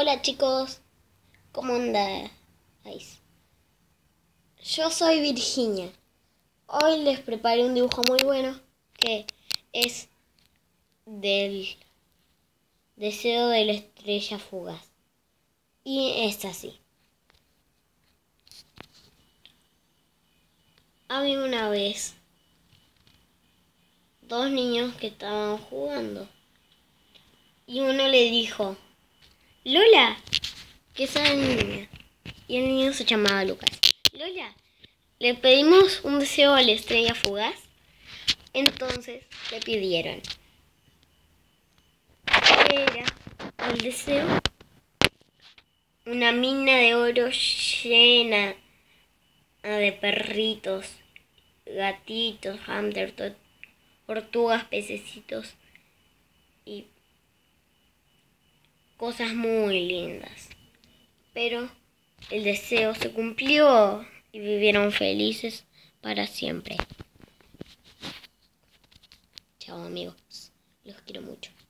Hola chicos, ¿cómo andáis? Yo soy Virginia. Hoy les preparé un dibujo muy bueno que es del deseo de la estrella fugaz. Y es así. Había una vez dos niños que estaban jugando. Y uno le dijo, Lola, que es la niña. Y el niño se llamaba Lucas. Lola, le pedimos un deseo a la estrella fugaz. Entonces le pidieron. ¿Qué era el deseo? Una mina de oro llena de perritos, gatitos, hámster, tortugas, pececitos y cosas muy lindas. Pero el deseo se cumplió y vivieron felices para siempre. Chao amigos, los quiero mucho.